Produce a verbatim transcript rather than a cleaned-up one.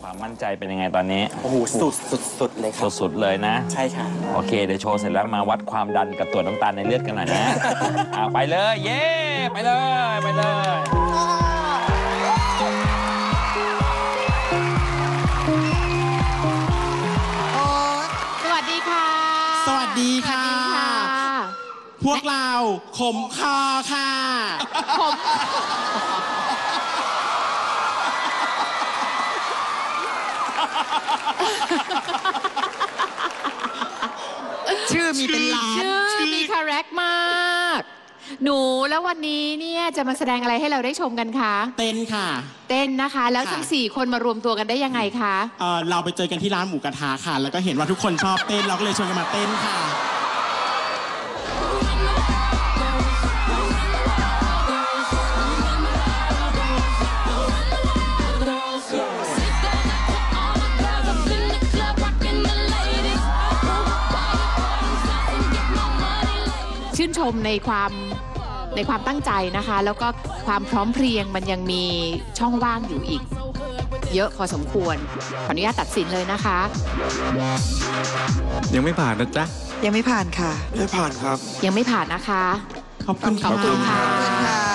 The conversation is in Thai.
ความมั่นใจเป็นยังไงตอนนี้โอ้โหสุดสุดสุดเลยครับสุดๆเลยนะใช่ค่ะโอเคเดี๋ยวโชว์เสร็จแล้วมาวัดความดันกับตรวจน้ำตาลในเลือดกันหน่อยนะ อ่าไปเลยเย้ไปเลยไปเลยสวัสดีค่ะสวัสดีค่ะพวกเราขมคอค่ะขมชื่อมีเป็นล้านชื่อมีคาแรคมากหนูแล้ววันนี้เนี่ยจะมาแสดงอะไรให้เราได้ชมกันคะเต้นค่ะเต้นนะคะแล้วทั้งสี่คนมารวมตัวกันได้ยังไงคะเออเราไปเจอกันที่ร้านหมูกระทะค่ะแล้วก็เห็นว่าทุกคนชอบเต้นเราก็เลยชวนกันมาเต้นค่ะชื่นชมในความในความตั้งใจนะคะแล้วก็ความพร้อมเพรียงมันยังมีช่องว่างอยู่อีกเยอะพอสมควรขออนุญาตตัดสินเลยนะคะยังไม่ผ่านนะจ๊ะยังไม่ผ่านค่ะไม่ผ่านครับยังไม่ผ่านนะคะขอบคุณขอบคุณค่ะ